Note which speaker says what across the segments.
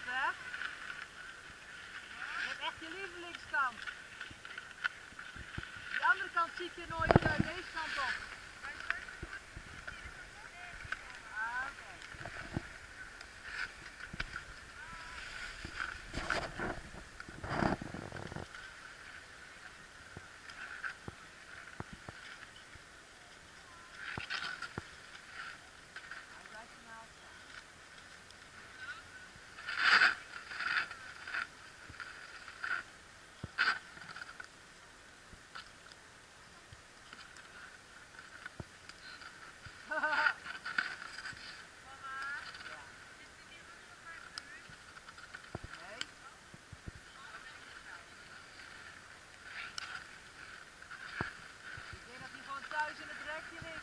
Speaker 1: hè? Je hebt echt je lievelingskant. Die andere kant zie ik je nooit deze kant op. Ah, oké. Hij blijft ernaast staan. Thuis in het rekje is.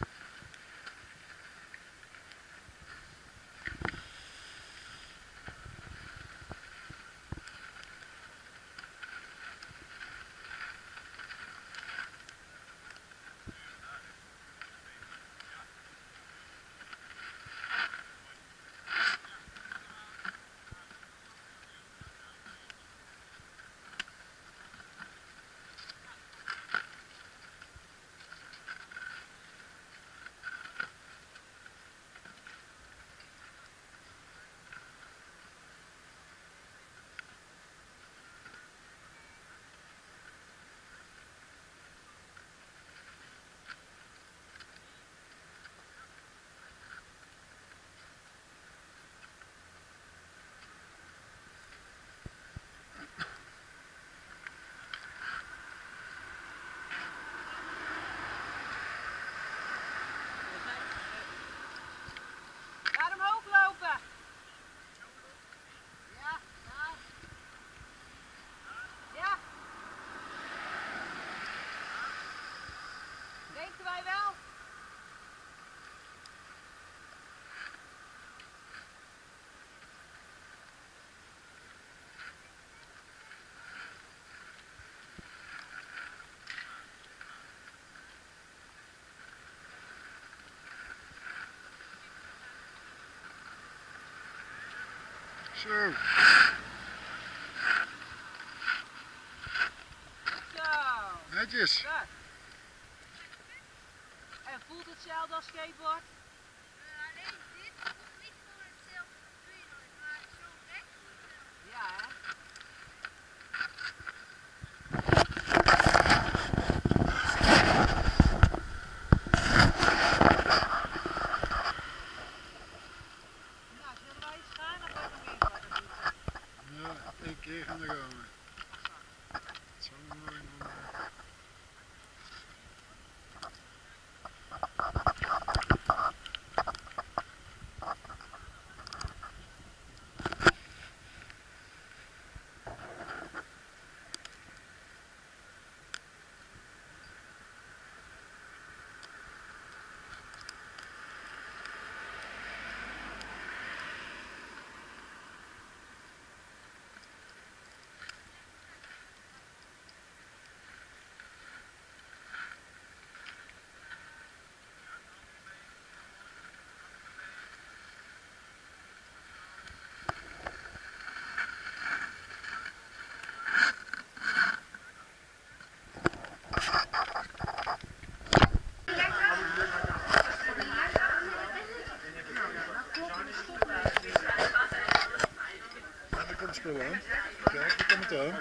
Speaker 2: Zo. Netjes.
Speaker 1: Ja. En voelt hetzelfde als skateboard?
Speaker 3: Alleen dit voelt niet gewoon hetzelfde, dat doe je nooit, maar zo recht voelt het wel.
Speaker 1: Ja, hè? Nou, zullen wij eens gaan of hebben we nog meer wat doen?
Speaker 2: Ja, 1 keer gaan we gaan. Het zou mooi man. Spul aan. Kijk, daar komt het aan.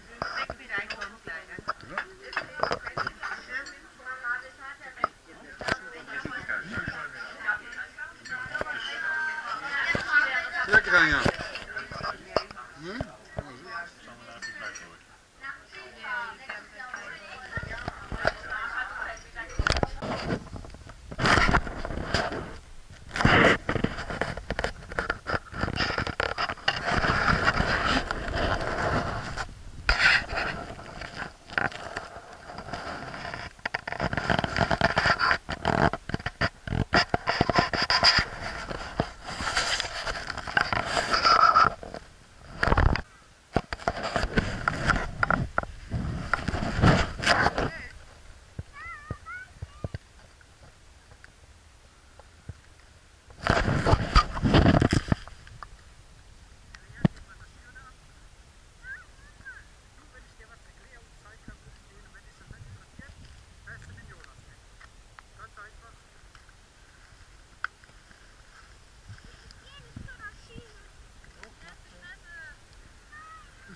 Speaker 2: Ja. Lekker aan ja. Nee?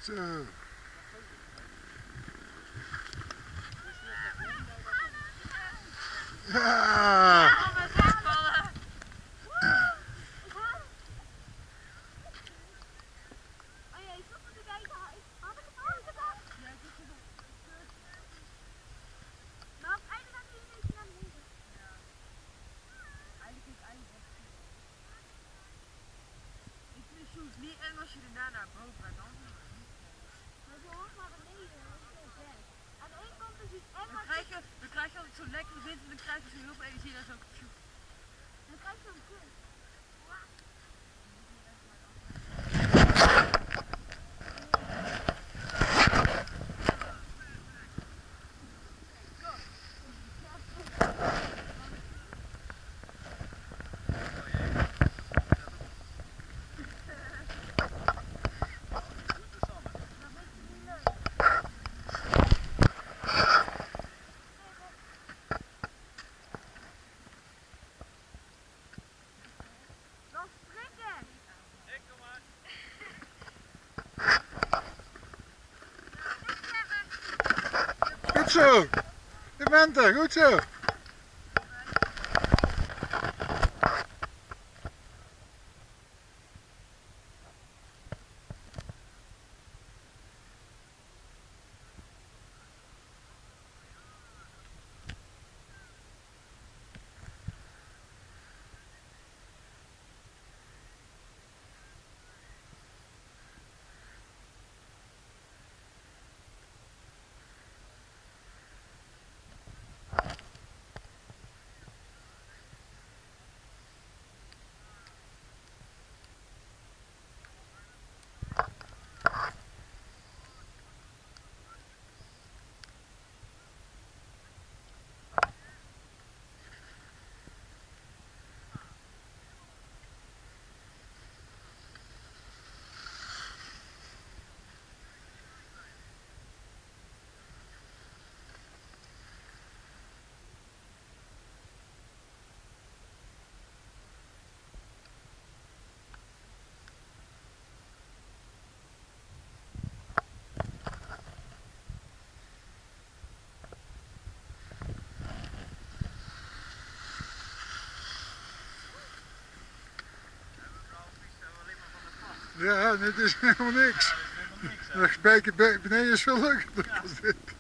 Speaker 2: Goed zo. Ja!
Speaker 1: Oh, met voetballen.
Speaker 3: Oh ja, ik zat er te kijken. Had ik het al gedaan?
Speaker 1: Ja, ik heb het.
Speaker 3: Maar uiteindelijk gaat hij een beetje naar beneden.
Speaker 1: Ja. Eigenlijk is het eigenlijk echt goed. Ik vind soms niet eng als je daarna naar boven gaat. Dan vind ik het niet eng.
Speaker 3: Maar je hoort naar beneden, dat is zo ver. Aan de ene kant is het eng,
Speaker 1: Dan
Speaker 3: maar
Speaker 1: krijg je altijd zo'n lekkere wind en dan krijg je zo heel veel energie en zo.
Speaker 3: dan krijg je een kus. Dan springen!
Speaker 4: Ik kom maar.
Speaker 2: Goed zo! Je bent er, goed zo! Ja, dit is helemaal niks.
Speaker 4: Ja, dat is helemaal niks. Hè?
Speaker 2: Dat spijker beneden is veel leuker dan dit.